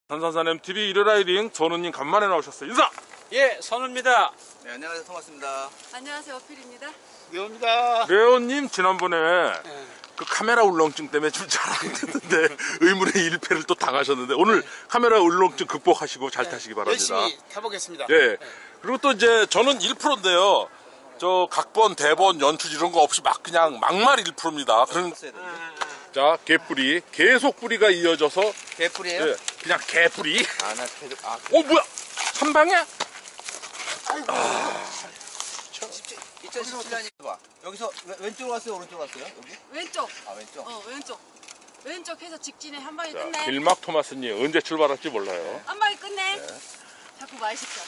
산산산 MTV 일요라이딩 전우님 간만에 나오셨어요. 인사! 예, 선우입니다. 네, 안녕하세요. 토마스입니다. 안녕하세요, 어필입니다. 레오입니다. 레오님 지난번에 그 카메라 울렁증 때문에 좀 잘 안 됐는데 의문의 일패를 또 당하셨는데 오늘 카메라 울렁증 극복하시고 잘 타시기 바랍니다. 열심히 타보겠습니다. 예. 그리고 또 이제 저는 1%인데요. 저 각본, 대본, 연출 이런 거 없이 막 그냥 막말 1%입니다. 그런 자, 개뿌리. 계속 뿌리가 이어져서 개뿔이에요? 예, 그냥 개뿌리. 아, 나 계속, 뭐야? 한 방에? 2017년이 봐. 여기서 왼쪽으로 왔어요? 오른쪽으로 왔어요? 여기? 왼쪽. 아, 왼쪽? 왼쪽. 왼쪽 해서 직진에 한 방에 자, 끝내. 길막 토마스님 언제 출발할지 몰라요. 한 방에 끝내. 자꾸 말 시켜.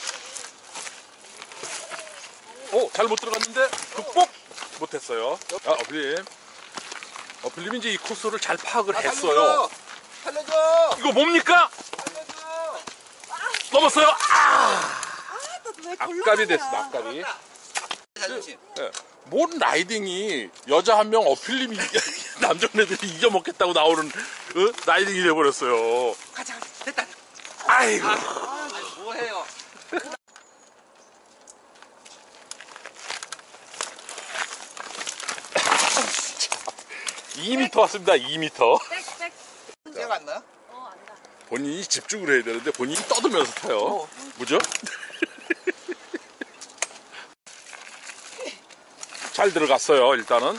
잘 못 들어갔는데 극복 못했어요. 어플님 이제 이 코스를 잘 파악을 했어요. 살려줘! 이거 뭡니까? 살려줘! 넘었어요. 왜 앞갑이 됐습니다. 앞갑이. 자존심. 예. 뭔 라이딩이 여자 한 명 어필님이 남자애들이 잊어먹겠다고 나오는 라이딩이 돼버렸어요. 가자, 됐다. 아이고. 뭐해요? 2m 왔습니다. 2m. 백. 제가 안 나요? 안 나. 본인이 집중을 해야 되는데 본인이 떠들면서 타요. 뭐죠? 잘 들어갔어요. 일단은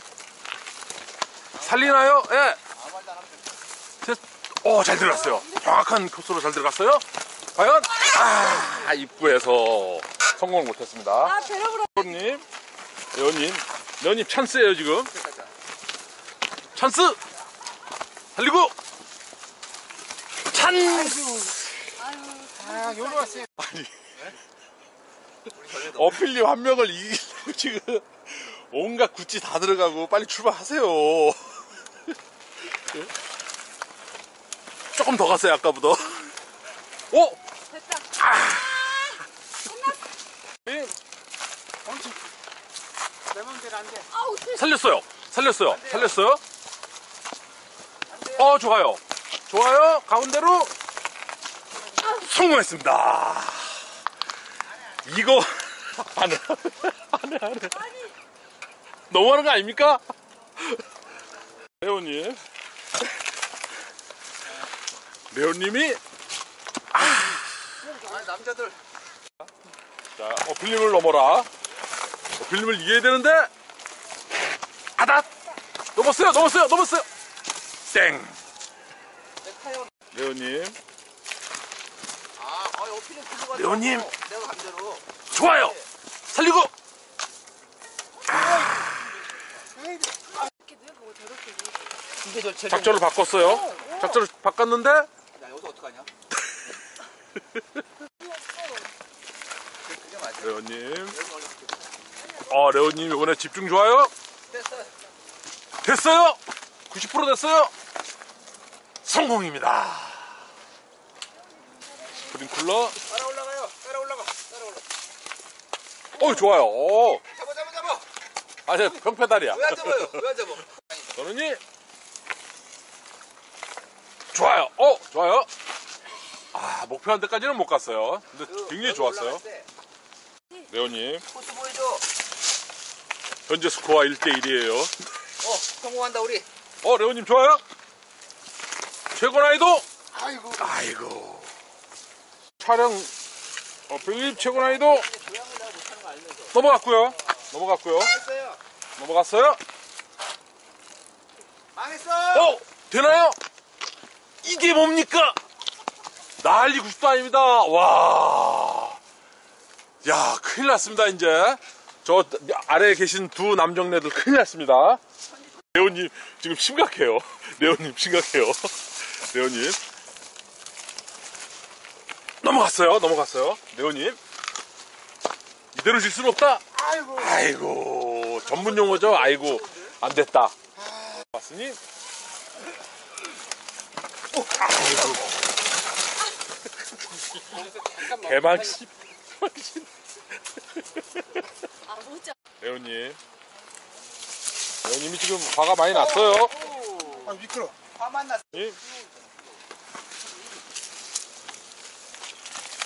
살리나요? 예. 아무 말도 안 하면 잘 들어갔어요. 정확한 코스로 잘 들어갔어요. 과연 입구에서 성공을 못했습니다. 배려불어. 레오님 찬스예요 지금. 찬스 살리고 찬스. 여기로 왔어요. 아니 어필님 한 명을 이기려고 지금 온갖 굿즈 다 들어가고 빨리 출발하세요. 조금 더 갔어요 아까보다. 됐다. 내 맘대로 안 돼. 살렸어요. 좋아요. 가운데로 성공했습니다. 이거 안 해. 너무하는 거 아닙니까? 레오님이 아니, 남자들. 자, 어필님을 넘어라. 어필님을 이겨야 되는데 넘었어요. 땡. 레오님 어필은 그거 레오님. 내가 감대로. 좋아요. 살리고 이렇게 누워보고 저렇게 누워. 이게 저 제일. 작전을 바꿨어요. 작전을 바꿨는데 야, 여기서 어떡하냐? 그게 맞아. 레오님 여기 올라갈게. 레오님 이번에 집중 좋아요. 됐어요. 90% 됐어요. 성공입니다. 스프링클러. 따라 올라가요. 따라 올라가. 좋아요. 잡아. 아니 평페달이야. 왜 안 잡아? 전우님 좋아요. 목표한 데까지는 못 갔어요. 근데 굉장히 좋았어요. 레오님 코스 보여줘. 현재 스코어 1대1이에요. 성공한다 우리. 레오님 좋아요. 최고 난이도. 아이고. 촬영 필립 최고 난이도 넘어갔고요. 넘어갔어요. 망했어. 되나요? 이게 뭡니까? 난리 90도 아닙니다. 와. 야, 큰일 났습니다, 이제. 저 아래에 계신 두 남정네들 큰일 났습니다. 레오님 지금 심각해요. 레오님. 넘어갔어요. 레오님. 이대로 질 수는 없다. 아이고. 전문 용어죠. 아이고. 안 됐다. 봤으니. 개망신. 레오님이 지금 화가 많이 났어요. 미끄러. 화만 났어.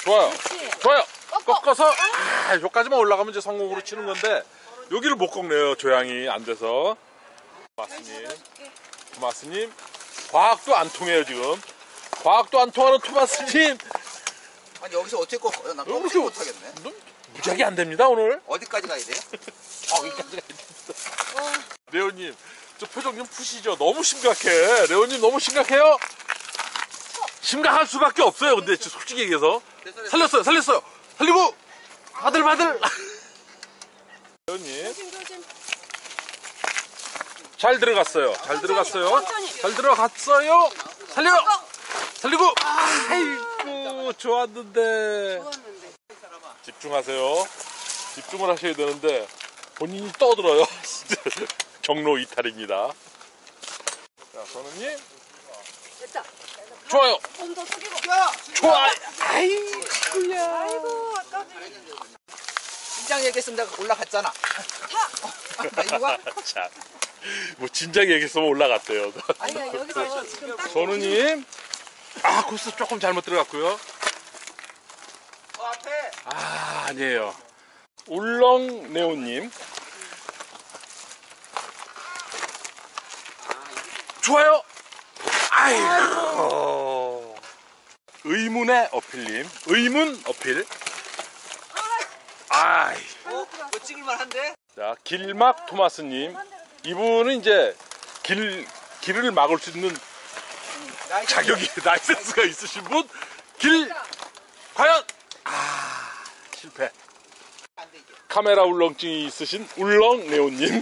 좋아요. 그렇지. 좋아요. 꺾어. 꺾어서 여기까지만 올라가면 이제 성공으로 치는 건데 여기를 못 꺾네요. 조향이 안 돼서. 토마스님, 토마스님, 과학도 안 통해요 지금. 과학도 안 통하는 토마스님. 아니 여기서 어떻게 꺾어요? 나 이렇게 꺾지 못하겠네. 무지하게 안 됩니다 오늘. 어디까지 가야 돼요? 여기까지 레오님, 저 표정 좀 푸시죠. 너무 심각해. 레오님 너무 심각해요. 심각할 수밖에 없어요. 근데 솔직히 얘기해서 살렸어요. 살리고 바들. 레오님 조심. 잘 들어갔어요. 천천히. 잘 들어갔어요. 살리고. 아이고 좋았는데. 좋았는데. 집중하세요. 집중을 하셔야 되는데 본인이 떠들어요. 경로 이탈입니다. 자, 선우님 됐다. 좋아요. 좀 더 숙이고. 좋아. 아이고야. 아이고, 아까지. 긴장 얘기했으면 내가 올라갔잖아. 나 이거 와? 자, 뭐 진작에 얘기했으면 올라갔대요. 아니야, 여기서 지금 딱. 선우님, 코스 조금 잘못 들어갔고요. 앞에. 아니에요. 울렁네오님. 좋아요. 아이고. 의문의 어필님. 의문 어필. 아이. 뭐 찍을만한데? 자, 길막 토마스님. 이분은 이제 길을 막을 수 있는 자격이, 라이센스가 있으신 분. 과연! 실패. 카메라 울렁증이 있으신 울렁네오님.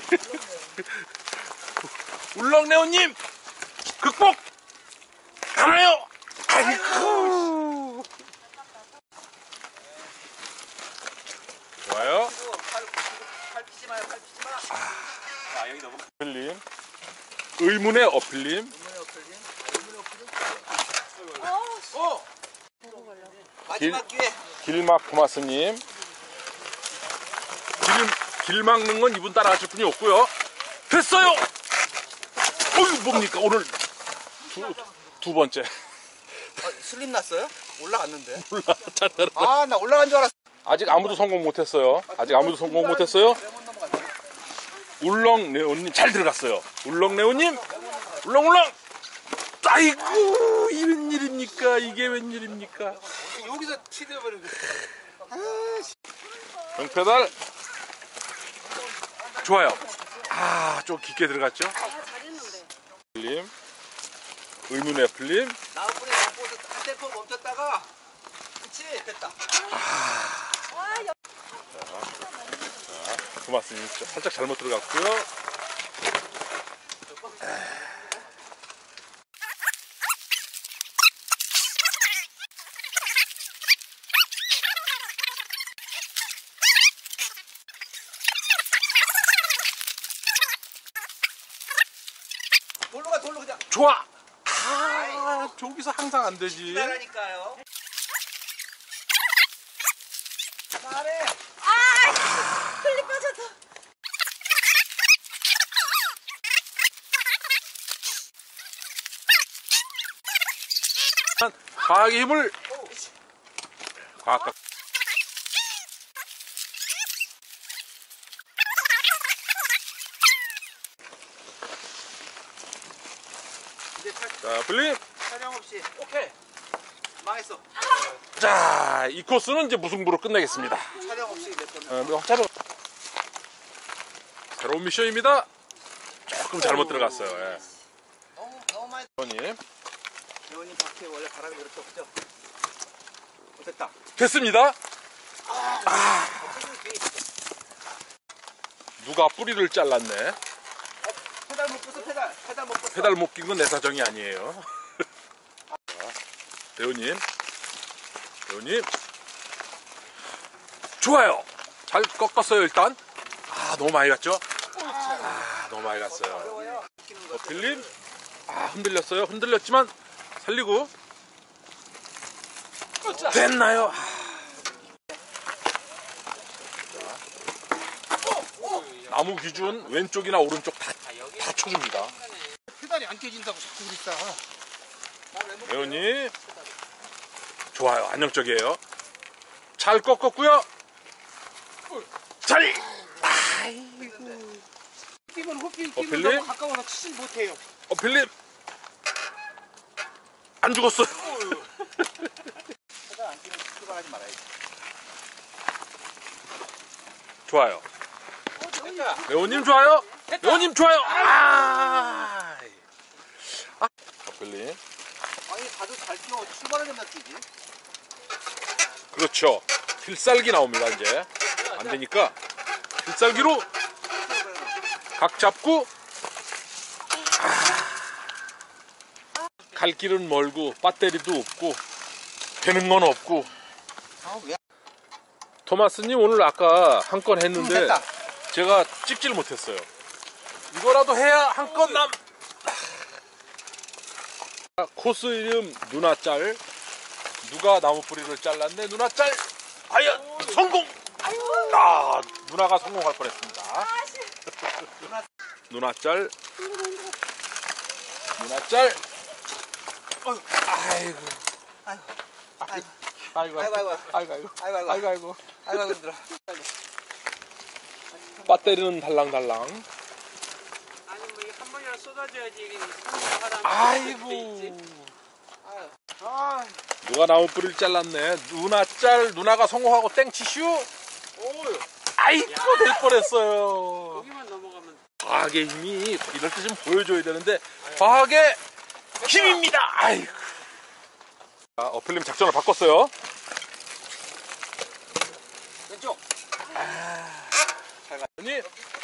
울렁네오님! 극복! 가나요? 아이고! 좋아요. 팔 피지 마요. 여기 너무 어필님. 의문의 어필님. 마지막 기회. 길막 토마스님. 길 막는 건 이분 따라가실 분이 없고요. 됐어요! 어휴, 뭡니까? 오늘 두 번째. 슬림 났어요? 올라갔는데. 몰라. 나 올라간 줄 알았어. 아직 아무도 성공 못했어요. 울렁네오님 잘 들어갔어요. 울렁네오님, 울렁. 아이고, 이 웬일입니까? 이게 웬일입니까? 여기서 치대버리고. 정페달. 좋아요. 좀 깊게 들어갔죠? 잘했는데. 플림. 의문의 플림. 나무뿌리 멈춰서 한 템포 멈췄다가. 그치? 됐다. 고맙습니다. 살짝 잘못 들어갔고요. 돌로 그냥. 좋아. 저기서 항상 안 되지. 나라니까요. 잘해. 클립 빠졌다. 과학의 힘을. 과학. 자, 플립. 촬영 없이. 오케이. 망했어. 자, 이 코스는 이제 무승부로 끝내겠습니다. 촬영 없이 몇 번. 새로운 미션입니다. 조금 잘못 들어갔어요. 예. 너무 많이. 회원님. 대원님 밖에 원래 바람이 그렇게 없죠? 됐다. 됐습니다. 누가 뿌리를 잘랐네. 페달 못 껐어, 페달 못 껐어. 페달 못 낀 건 내 사정이 아니에요. 대우님. 좋아요. 잘 꺾었어요, 일단. 너무 많이 갔죠? 너무 많이 갔어요. 어필님. 흔들렸어요. 흔들렸지만 살리고. 됐나요? 나무 기준 왼쪽이나 오른쪽 다 쳐줍니다. 페달이 안 깨진다고 자꾸 그랬다. 대우님. 좋아요. 안정적이에요. 잘 꺾었고요. 잘. 삐면 호삐 빌리? 끼면 너무 가까워서 치질 못해요. 빌림. 안 죽었어요. 해가 안 끼면 출발하지 말아야지. 좋아요. 됐다. 레오님 좋아요. 레오님 좋아요. 빌림. 아니 가도 잘 뛰어 출발하려면 뛰지. 그렇죠. 필살기 나옵니다 이제. 안 되니까 필살기로 각 잡고. 갈 길은 멀고 배터리도 없고 되는 건 없고. 아 왜? 토마스님 오늘 아까 한 건 했는데 됐다. 제가 찍질 못했어요. 이거라도 해야 한 건 남. 코스 이름 누나짤. 누가 나무 뿌리를 잘랐네. 누나짤. 과연 성공. 누나가 성공할 뻔했습니다. 누나짤. 누나짤. 아이고. 아이고. 아이고. 아이고 힘들어. 배터리는 달랑달랑. 아니 뭐 이게 한 번이라도 쏟아져야지 이게 성공하라는 아이고. 아, 누가 나무 뿌리를 잘랐네. 누나가 성공하고 땡치슈. 아이고 될 뻔했어요. 여기만 넘어가면 과학의 힘이 이럴 때 좀 보여줘야 되는데 과학의 힘입니다. 아이고. 어필님 작전을 바꿨어요. 왼쪽. 아니.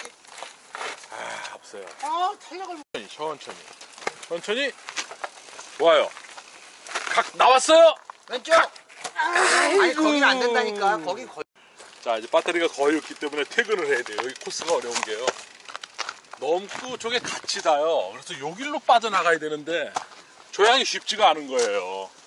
없어요. 탄력을 천천히. 좋아요. 각 나왔어요. 왼쪽. 아니 거긴 안 된다니까. 거긴 거의. 자 이제 배터리가 거의 없기 때문에 퇴근을 해야 돼요. 여기 코스가 어려운 게요. 넘고 저게 같이 닿아요. 그래서 여길로 빠져나가야 되는데 조향이 쉽지가 않은 거예요.